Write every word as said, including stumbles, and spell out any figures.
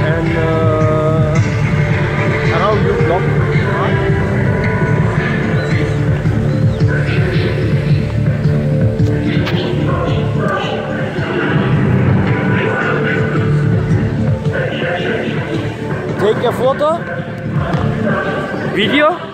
and uh, around you block. Take a photo, video.